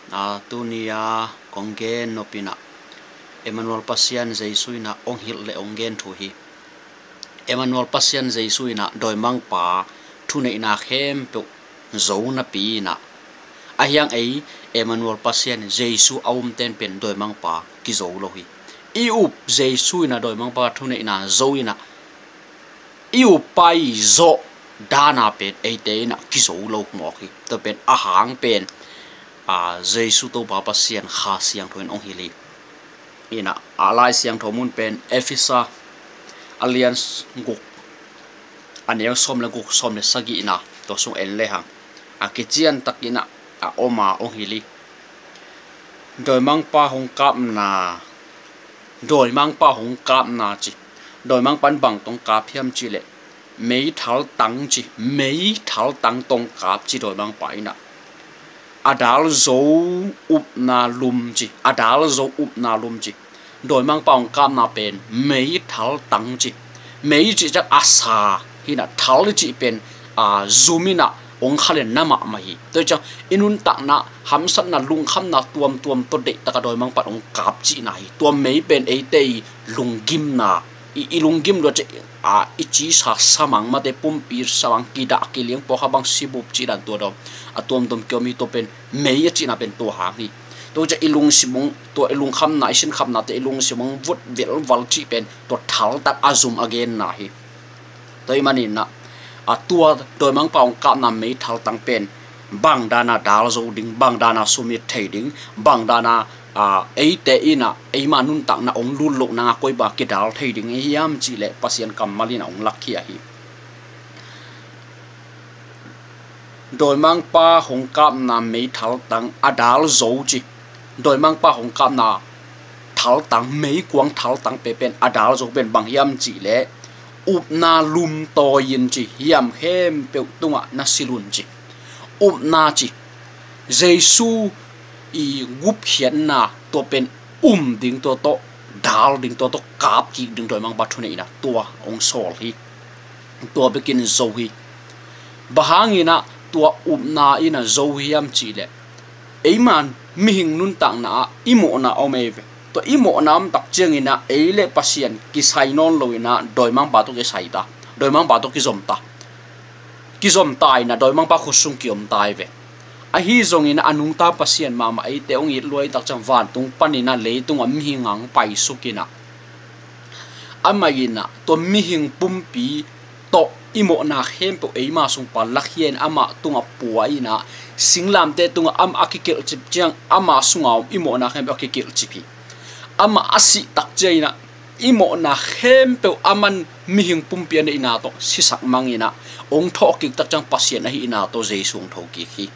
tunia kongen nopina Emmanuel Pasian Jesuina ong hil le ongen thu hi Emmanuel Pasian Jesuina doimang pa thune ina khem pe zo na pi na ahyang ei Emmanuel Pasian Jesu aum ten pen doimang pa ki zo lo hi iup Jesuina doimang pa thune ina zo ina iup pai zo dana pen eite na ki zo lo mo hi to pen ahang pen Jesu to ba Pasian kha siang thoin ong hili ina alai siang thomun pen Ephesus alliance guk anel som la guk som le sagi ina to sung el le hang akichian takina oma ong hili doi mang pa hong kap na chi doi mang pan bang tong kap hiam chi le mei thal tang tong kap chi doi mang pa ina adal zo up na lum chi doi mang pa hong kap na pen mei thal tang chi mei chi chắc asa hina thal chi pen zoomina ong khalen nama mai to cha inun tak na hamsat na lung kham na tuam to de ta doi mang pa ong kap chi na hi tuam mei pen ei te lung gim na i lung gim lo che i chi sa samang ma te pum pir sawang ki da ki liang po kha bang sibup chi dan to do atom tom kyomi to pen mei chi na pen to ha ni to cha ilung simong to ilung kham na isin kham na te ilung simong vut vel wal chi pen to thal tak azum again na hi toi manin na tua doi mang paung kap na mei thal tang pen bang dana dal zo ding bang dana sumit thei ding bang dana ei te ina ei ma nun tak na ong lul lo na koi ba ki dal thei ding hiam chi le Pasian kam malin ong lakhi a hi doi mang pa hong kap na mei thal tang adal zo chi doi mang pa hong kap na thal tang mei kuang thal tang pe pen adal zo pen bang hiam chi le up na lum to yin chi hiam hem pe tunga na silun chi up na chi Jesu i gup hian na to pen ding to dal ding to kap ki ding doi mang ba thune ina tua ong sol hi tua bekin zo hi bahangina tua up na ina zo hiam chi le eiman mi hing nun tang na imo na omeve to imo nam tak chiang ina eile Pasian ki sai non loina doi mang ba to ke sai ta doi mang ba to ki zom ta ina doi mang ba khusung ki om tai ve a hi zong ina anung ta Pasian mama ai te ong i loi tak chang van tung panina le tung am hi ngang pai sukina amagina to mi hing pumpi to imo na hem po ei ma sung pa lakhien ama tunga puaina singlam te tunga am akikel chip chiang ama sungaw imo na hem akikel chipi ama asi tak jaina imo na hem pe aman mihing pumpian ina to sisak mangina ong tho ki tak chang Pasian hi ina to Jesung tho ki khi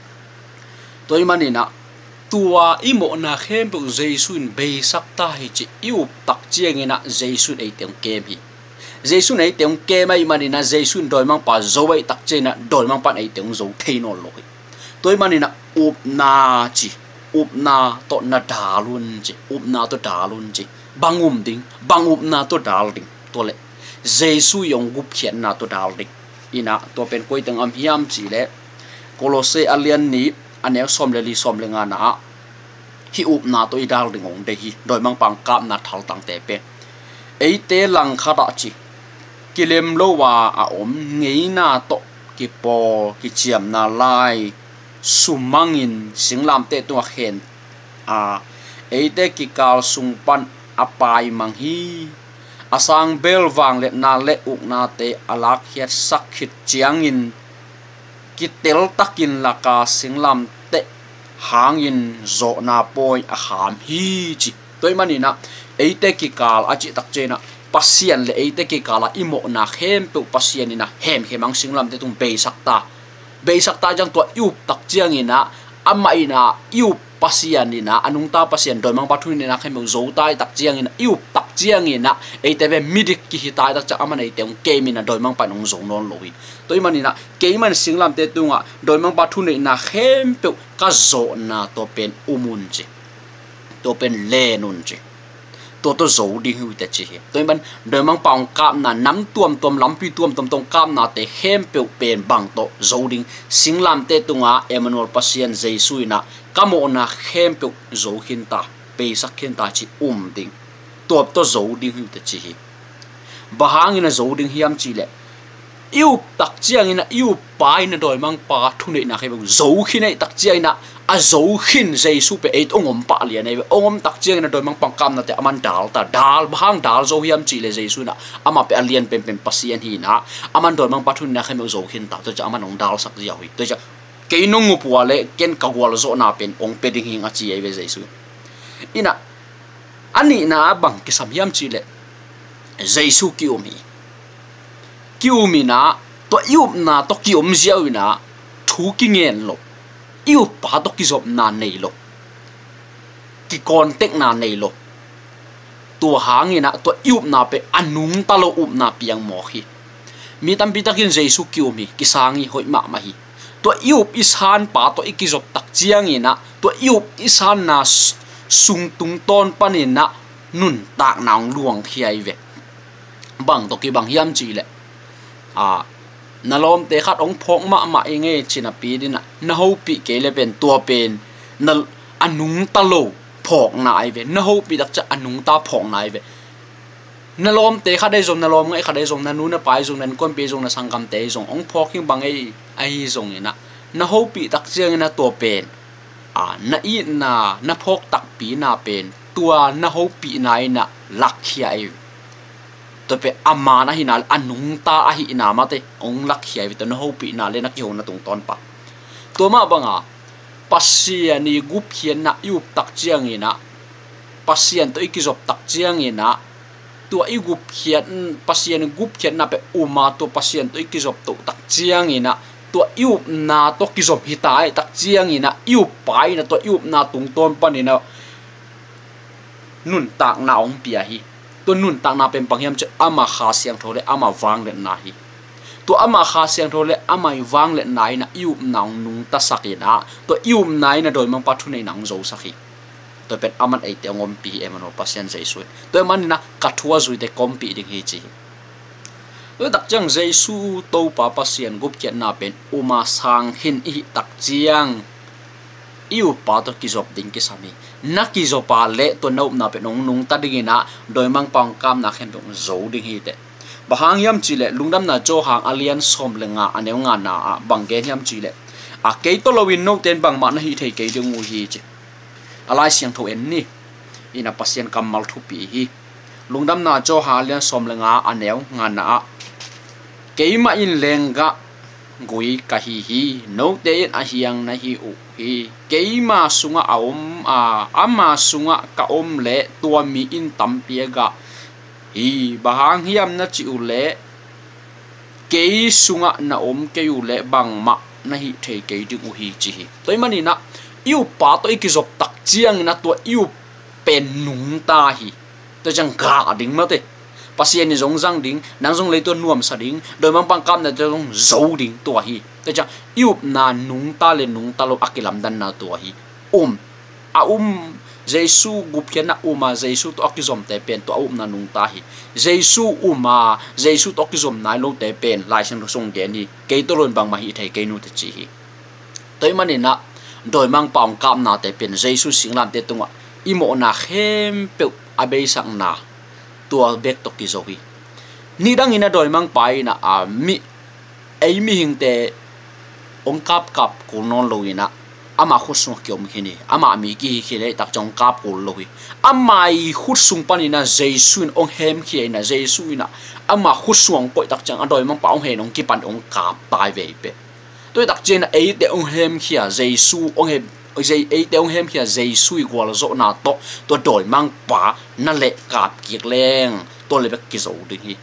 toy manina tua imo na hem pe Jesun be sakta hi chi iu tak chiang ina Jesun ei teng kem hi Jesun ei teng ke mai manina Jesun doi mang pa zo ei tak chena doi mang pan ei teng zo theino lo toy manina up na chi up na to na dalun chi up na to dalun chi bangum na to dal ding to le Jesu yong gup khian na to dal ding ina to pen koi tang am hiam chi le Kolose alian ni anel som le li som le nga na hi up na to i dal ding ong de hi doi mang pang kap na thal tang te pe ei te lang kha da chi kilem lo wa a om ngei na to ki po ki chiam na lai sumangin singlam te tu khen eite ki kal sungpan apai mang hi asang bel wang le na le uk na te alak hiat sakhit chiangin kitel takin laka singlam te hangin zo na poi a kham hi chi toy manina eite ki kal achi tak chena Pasian le eite ki kala imo na hem pe Pasian ina hem hemang singlam te tung be sakta jang to yup tak chiang ina ama ina yup Pasian ina anung ta Pasian doi mang pathun ina khem zo tai tak chiang ina yup tak chiang ina eite be midik ki hitai tak cha amana iteng kemina doi mang panung zo non loi toi manina keiman singlam te tunga doi mang pathun ina hem pe ka zo na to pen umun chi to pen le nun chi to zo ding hu te chi toi ban doi mang paung kap na nam tuam lampi tuam tom kap na te hem pe pen bang to zo ding singlam te tunga Emmanuel pasien Jesus na kamo na hem pe zo hin ta pe sak hin ta chi ding to zo ding hu te chi bahang ina zo ding hiam chi le yêu tak chiang ina yêu pai na doi mang pa thu nei na khe zo khi nei tak chiang ina a zo khin Jesus pe et ongom pa lian nei ongom tak chiang ina doi mang pangkam na te aman dal bahang dal zo hiam chi le Jesus na ama pe alien pem pasien hi na aman doi mang pa thu na khe me zo khin ta to cha aman ong dal sak ji hui to cha ke nong pu le ken ka gwal zo na pen ong pe ding hi nga chi ai ve Jesus ina ani na bang ki sam hiam chi le Jesus kiu mi na to yup na to kium ziau na thu ki ngen lo yu pa to ki zop na nei lo ki kontek na nei lo to hangi na to yup na pe anung ta lo up na piang mo hi mi tam pi takin Jesus kiu mi ki sangi hoi ma ma hi to yup isan pa to ikizop tak chiang ina to yup isan na sung tung ton panin na nun tak naung luang khiai ve bang to ki bang hiam chi le nalom te khat ong phok ma enge china pi dina na ho pi ke le pen tua pen na anung ta lo phok na ai ve na ho pi dak cha anung ta phok na ai ve nalom te khat dai zom nalom ngai khat dai zom na nu na pai zom nan kon pe zom na sangkam te zom ong phok king bang ai zong ina na ho pi tak chiang na tua pen na i na phok tak pi na pen tua na ho pi na ina lak khia ai to pe amana hinal anung ta a hi ina mate ong lak hiai to no ho pi na le na ki ho na tung ton pa to ma banga pasien ni gup hian na yup tak chiang ina pasien to ikizop tak chiang ina to i gup hian pasien gup hian na pe uma to pasien to ikizop to tak chiang ina to yup na to kizop hitai tak chiang ina yup pai na to yup na tung ton pa ni na nun tak na ong pia hi to nun tak na pen panghiam che ama kha siang thole ama wang le na hi to ama kha siang thole ama wang le nai na yu nang nung ta sakina to yu nai na doi mang pa thu nei nang zo sakhi to pen aman ei te ngom pi Emmanuel pasien Jesus to man na kathua zui te kompi ding hi chi to dak chang Jesus to pa pasien gup chen na pen uma sang hin hi tak chiang yu pa to kizop ding ki sami naki zo pa le to no na pe nung ta dingina doi mang pang kam na khen dong zo ding hi te bahang yam chi le lungdam na cho hang alian som le nga aneu nga na bang ge yam chi le a ke to lowin no ten bang ma na hi thei ke ding u hi chi alai siang tho en ni ina pasien kamal thu pi hi lungdam na cho ha alian som le nga aneu nga na ke ma in lenga gui ka hi no te a hiang na hi u hi keima sunga ama sunga ka le tua mi in tampia ga hi bahang hiam na chi u le ke sunga na ke u le bang ma na hi thei ke ding u hi chi hi toi mani na yu pa to ikizop tak chiang na to yu pen nung ta hi to jang ga ding ma te pasien ni zong zang ding nang zong le to nuam sa ding doi mang pang kam na to zong zo ding to hi to cha yup na nung ta le nung ta lo akilam dan na to hi Jesus gup hian na uma Jesus to akizom te pen to na nung ta hi Jesus to akizom nai lo te pen lai sang song gen hi ke to ron bang ma hi thei ke nu te chi hi toi mani na doi mang pang kam na te pen Jesus singlam te tunga imo na khem pe abei sang na tua bek to ki zo hi ni dang ina doi mang pai na mi hing te ong kap ko non lo ina ama khusung kyom khini ama mi ki khile tak chong kap ko lo hi amai khusung panina Jesus ong hem khi na Jesus ina ama khusung ko tak chang adoi mang paung he nong ki pan ong kap tai ve pe toi tak chen ei te ong hem khia Jesus ong he ei te ong hem khia Jesus gwal zo na to doi mang pa na le kap ki leng to le bek ki zo ding hi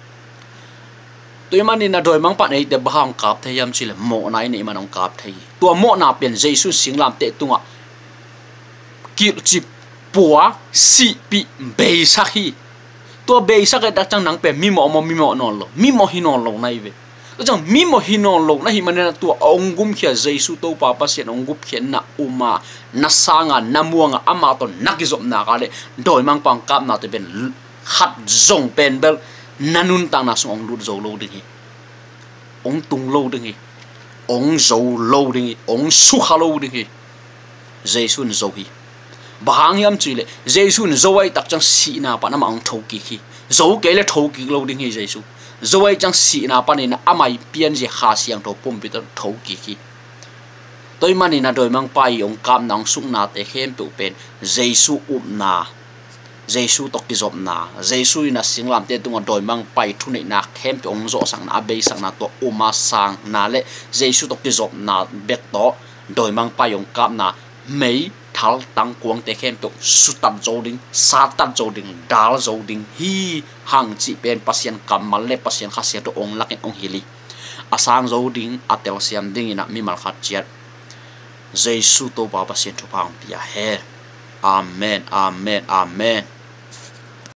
tôi mang na đôi mang bạn ấy để bahang cáp thấy em chỉ là mộ này này mà nông cáp thấy tua mộ nào biển Jesus sinh làm tệ tung ạ kiểu chỉ bùa si bị bê sắc hi tua bê sắc cái đặc trăng nắng biển mi mộ non lo mi mộ hi non lo này về chẳng mi mo hinon lo na hi manena tu ongum khia Jesu to pa pa sen ongup khen na uma na sanga namuanga ama to nakizop na ka le doi mang pang kap na te ben khat zong pen bel nanun tang na song lu zo lo ding hi ong tung lo ding hi ong zo lo ding hi ong su kha lo ding hi Jesu n zo hi bahang yam chile Jesu n zo ai tak chang si na pa na ma ong thau ki hi zo ke le thau ki lo ding hi Jesu zo ai chang si na pa ni na amai pian je kha siang to pum pi to thau ki hi toy mani na doi mang pai ong kam nang sung na te khem pu pen Jesu na Jesu tok ki zop na Jesu ina singlam te tunga doi mang pai thuni na khem pe ong zo sang na be sang na to uma sang na le Jesu tok ki zop na bek to doi mang pai ong kam na mei thal tang kuang te khem to sutam zo ding satan zo ding dal zo ding hi hang chi pen pasien kamal le pasien khasia to ong lak ong hili asang zo ding atel siam ding ina mi mal khat chiat Jesu to ba pasien thu pang pia he amen amen amen